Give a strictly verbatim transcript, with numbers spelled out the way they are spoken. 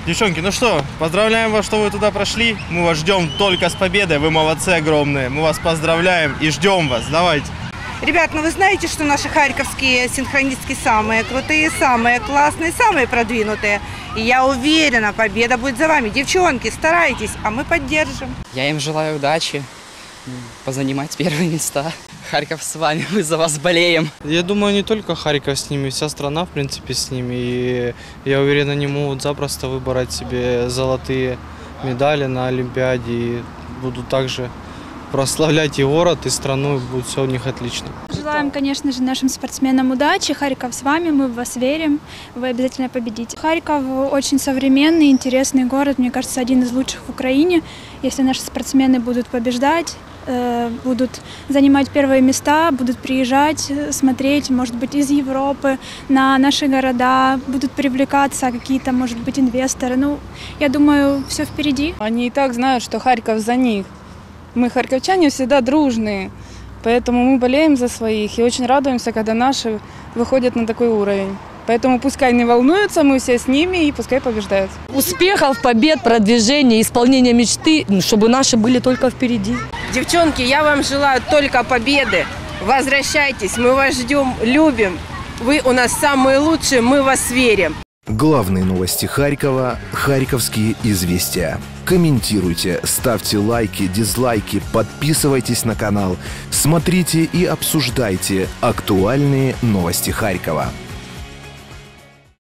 Девчонки, ну что, поздравляем вас, что вы туда прошли. Мы вас ждем только с победой. Вы молодцы огромные. Мы вас поздравляем и ждем вас. Давайте. Ребят, ну вы знаете, что наши харьковские синхронистки самые крутые, самые классные, самые продвинутые. И я уверена, победа будет за вами. Девчонки, старайтесь, а мы поддержим. Я им желаю удачи, позанимать первые места. Харьков с вами, мы за вас болеем. Я думаю, не только Харьков с ними, вся страна, в принципе, с ними. И я уверен, они могут запросто выбрать себе золотые медали на Олимпиаде. И будут также прославлять и город, и страну, и будет все у них отлично. Желаем, конечно же, нашим спортсменам удачи. Харьков с вами, мы в вас верим, вы обязательно победите. Харьков очень современный, интересный город, мне кажется, один из лучших в Украине. Если наши спортсмены будут побеждать, будут занимать первые места, будут приезжать, смотреть, может быть, из Европы на наши города, будут привлекаться какие-то, может быть, инвесторы. Ну, я думаю, все впереди. Они и так знают, что Харьков за них. Мы, харьковчане, всегда дружные, поэтому мы болеем за своих и очень радуемся, когда наши выходят на такой уровень. Поэтому пускай не волнуются, мы все с ними и пускай побеждают. Успехов, побед, продвижения, исполнения мечты, чтобы наши были только впереди. Девчонки, я вам желаю только победы. Возвращайтесь, мы вас ждем, любим. Вы у нас самые лучшие, мы в вас верим. Главные новости Харькова. Харьковские известия. Комментируйте, ставьте лайки, дизлайки, подписывайтесь на канал, смотрите и обсуждайте актуальные новости Харькова.